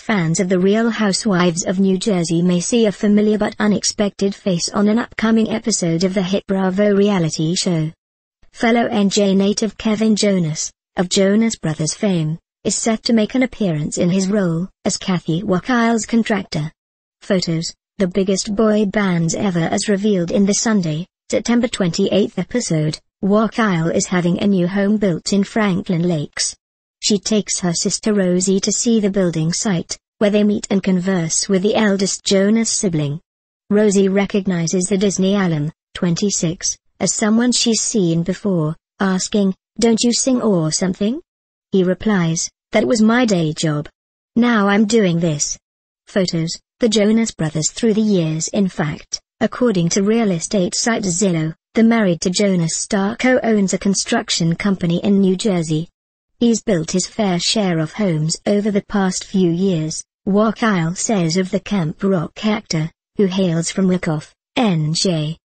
Fans of The Real Housewives of New Jersey may see a familiar but unexpected face on an upcoming episode of the hit Bravo reality show. Fellow NJ native Kevin Jonas, of Jonas Brothers fame, is set to make an appearance in his role as Kathy Wakile's contractor. Photos: the biggest boy bands ever. As revealed in the Sunday, September 28 episode, Wakile is having a new home built in Franklin Lakes. She takes her sister Rosie to see the building site, where they meet and converse with the eldest Jonas sibling. Rosie recognizes the Disney alum, 26, as someone she's seen before, asking, "Don't you sing or something?" He replies, "That was my day job. Now I'm doing this." Photos: the Jonas Brothers through the years. In fact, according to real estate site Zillow, the Married to Jonas star co-owns a construction company in New Jersey. He's built his fair share of homes over the past few years, Wakile says of the Camp Rock actor, who hails from Rakoff, NJ.